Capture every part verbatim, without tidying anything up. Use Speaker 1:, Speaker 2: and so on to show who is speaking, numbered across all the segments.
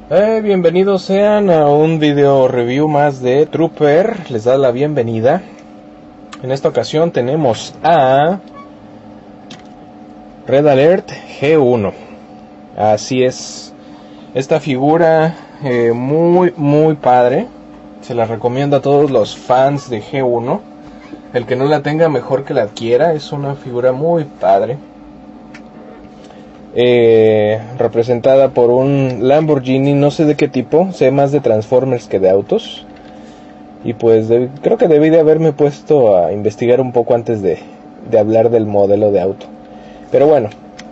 Speaker 1: Eh, bienvenidos sean a un video review más de Trooper. Les da la bienvenida. En esta ocasión tenemos a Red Alert G uno. Así es. Esta figura eh, muy muy padre. Se la recomiendo a todos los fans de G uno. El que no la tenga, mejor que la adquiera. Es una figura muy padre. Eh, representada por un Lamborghini, no sé de qué tipo, sé más de Transformers que de autos. Y pues de, creo que debí de haberme puesto a investigar un poco antes de, de hablar del modelo de auto. Pero bueno,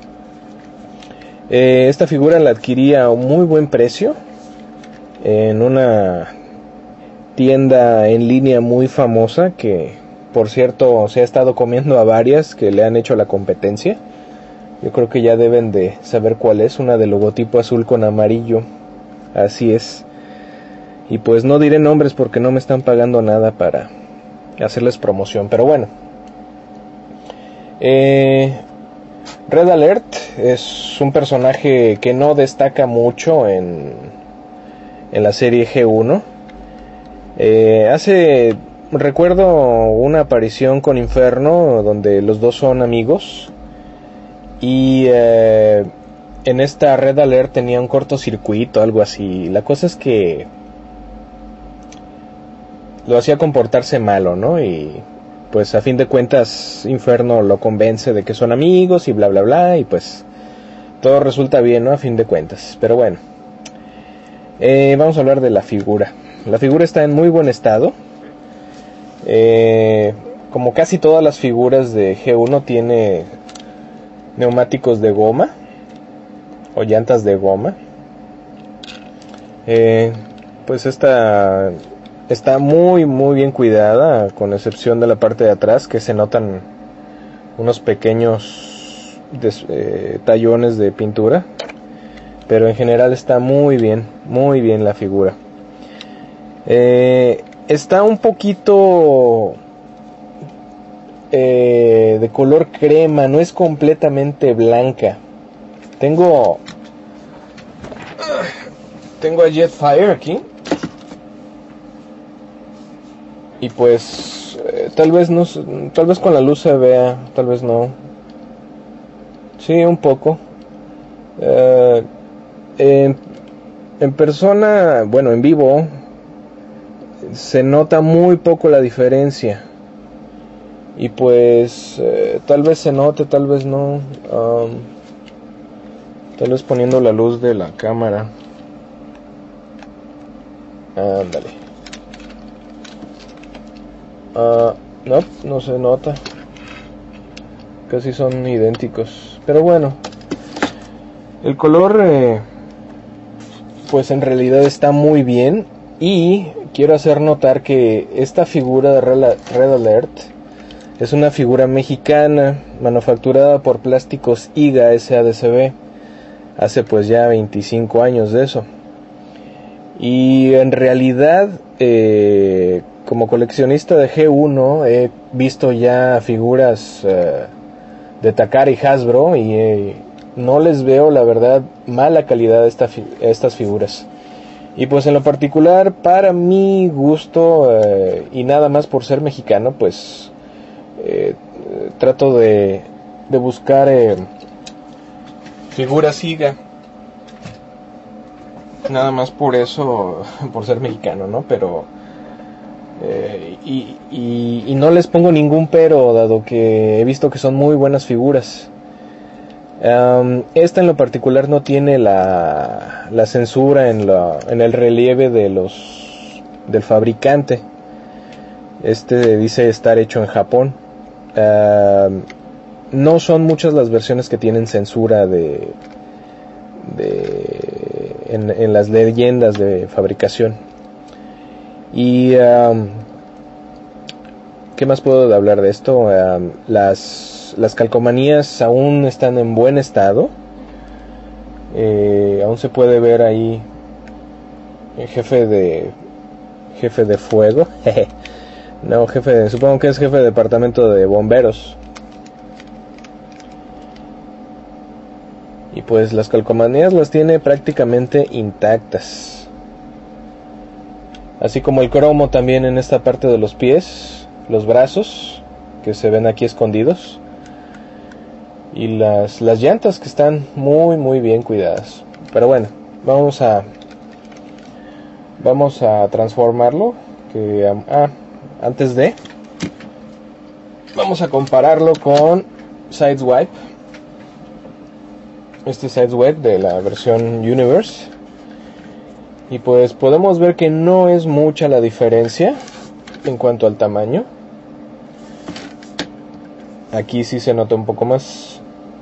Speaker 1: eh, esta figura la adquirí a un muy buen precio en una tienda en línea muy famosa, que por cierto se ha estado comiendo a varias que le han hecho la competencia. Yo creo que ya deben de saber cuál es, una de logotipo azul con amarillo. Así es. Y pues no diré nombres porque no me están pagando nada para hacerles promoción. Pero bueno. Eh, Red Alert es un personaje que no destaca mucho en, en la serie G uno. Eh, hace... Recuerdo una aparición con Inferno donde los dos son amigos. Y eh, en esta Red Alert tenía un cortocircuito, algo así. La cosa es que lo hacía comportarse malo, ¿no? Y pues a fin de cuentas Inferno lo convence de que son amigos y bla bla bla. Y pues todo resulta bien, ¿no? A fin de cuentas. Pero bueno, eh, vamos a hablar de la figura. La figura está en muy buen estado. Eh, como casi todas las figuras de G uno, tiene neumáticos de goma o llantas de goma. Eh, pues esta está muy muy bien cuidada, con excepción de la parte de atrás, que se notan unos pequeños des, eh, tallones de pintura, pero en general está muy bien, muy bien la figura. Eh, está un poquito Eh, de color crema, no es completamente blanca. Tengo Tengo a Jetfire aquí. Y pues eh, tal vez no, tal vez con la luz se vea, tal vez no. Sí, un poco. Eh, en, en persona, bueno, en vivo se nota muy poco la diferencia. Y pues eh, tal vez se note, tal vez no. Um, tal vez poniendo la luz de la cámara. Ándale. Uh, no, no se nota. Casi son idénticos. Pero bueno, el color eh, pues en realidad está muy bien. Y quiero hacer notar que esta figura de Red Alert es una figura mexicana, manufacturada por Plásticos I G A S A D C B. Hace pues ya veinticinco años de eso. Y en realidad, eh, como coleccionista de G uno, he visto ya figuras eh, de Takara y Hasbro, y eh, no les veo, la verdad, mala calidad a esta, estas figuras. Y pues en lo particular, para mi gusto, eh, y nada más por ser mexicano, pues Eh, trato de, de buscar eh, figuras I G A, nada más por eso, por ser mexicano, ¿no? Pero eh, y, y, y no les pongo ningún pero, dado que he visto que son muy buenas figuras. Um, esta en lo particular no tiene la, la censura en, la, en el relieve de los del fabricante. Este dice estar hecho en Japón. Uh, no son muchas las versiones que tienen censura de, de en, en las leyendas de fabricación. Y um, ¿qué más puedo hablar de esto? Um, las, las calcomanías aún están en buen estado. Eh, aún se puede ver ahí el jefe de jefe de fuego. No, jefe, de, supongo que es jefe de departamento de bomberos. Y Y pues las calcomanías las tiene prácticamente intactas, así como el cromo también en esta parte de los pies, los brazos que se ven aquí escondidos, y las, las llantas que están muy muy bien cuidadas. Pero bueno, vamos a vamos a transformarlo, que ah, antes de vamos a compararlo con Sideswipe. Este Sideswipe de la versión Universe, y pues podemos ver que no es mucha la diferencia en cuanto al tamaño. Aquí sí se nota un poco más.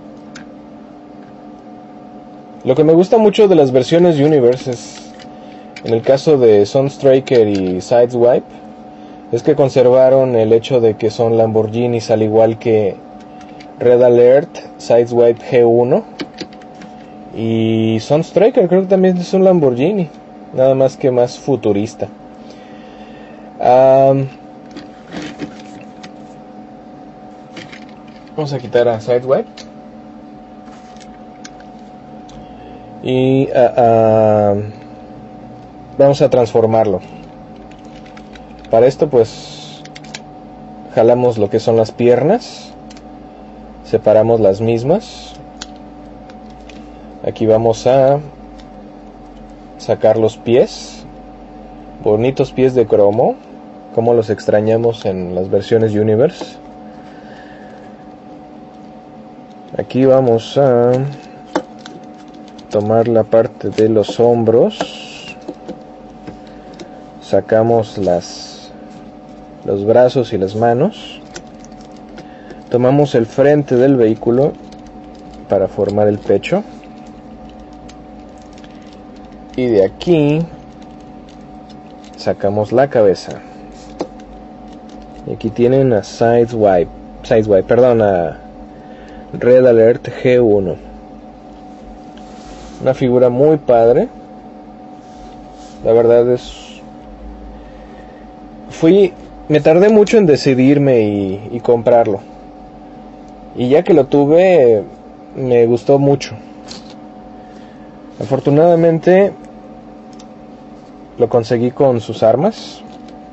Speaker 1: Lo que me gusta mucho de las versiones Universe es, en el caso de Sunstriker y Sideswipe, es que conservaron el hecho de que son Lamborghinis, al igual que Red Alert, Sideswipe G uno y Sunstriker. Creo que también es un Lamborghini, nada más que más futurista. Um, vamos a quitar a Sideswipe y uh, uh, vamos a transformarlo. Para esto pues jalamos lo que son las piernas, separamos las mismas. Aquí vamos a sacar los pies, bonitos pies de cromo, como los extrañamos en las versiones Universe. Aquí vamos a tomar la parte de los hombros, sacamos las, los brazos y las manos, tomamos el frente del vehículo para formar el pecho. Y de aquí sacamos la cabeza. Y aquí tienen a Sideswipe, Sideswipe, perdón, a Red Alert G uno. Una figura muy padre. La verdad es... Fui... Me tardé mucho en decidirme y, y comprarlo. Y ya que lo tuve, me gustó mucho. Afortunadamente lo conseguí con sus armas.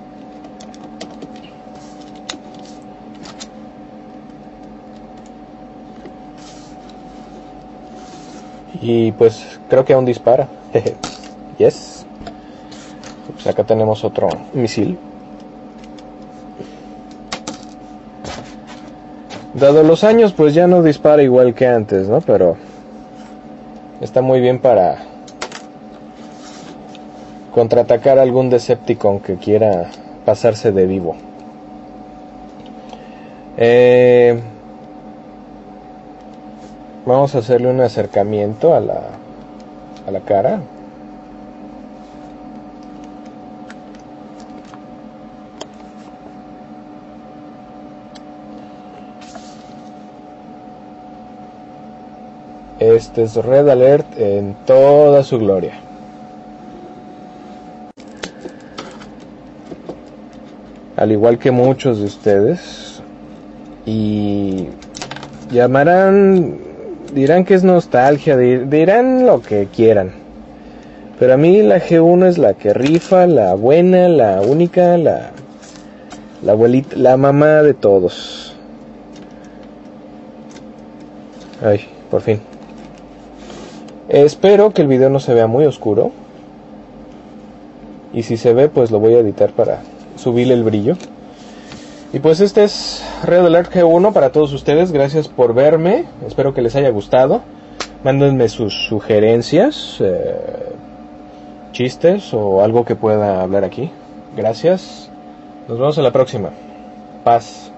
Speaker 1: Y pues creo que aún dispara. Yes. Pues acá tenemos otro misil. Dado los años, pues ya no dispara igual que antes, ¿no? Pero está muy bien para contraatacar a algún Decepticon que quiera pasarse de vivo. Eh, vamos a hacerle un acercamiento a la, a la cara. Este es Red Alert en toda su gloria. Al igual que muchos de ustedes. Y llamarán, dirán que es nostalgia, dirán lo que quieran. Pero a mí la G uno es la que rifa, la buena, la única, la, la abuelita, la mamá de todos. Ay, por fin. Espero que el video no se vea muy oscuro. Y si se ve, pues lo voy a editar para subirle el brillo. Y pues este es Red Alert G uno para todos ustedes. Gracias por verme. Espero que les haya gustado. Mándenme sus sugerencias, eh, chistes o algo que pueda hablar aquí. Gracias. Nos vemos en la próxima. Paz.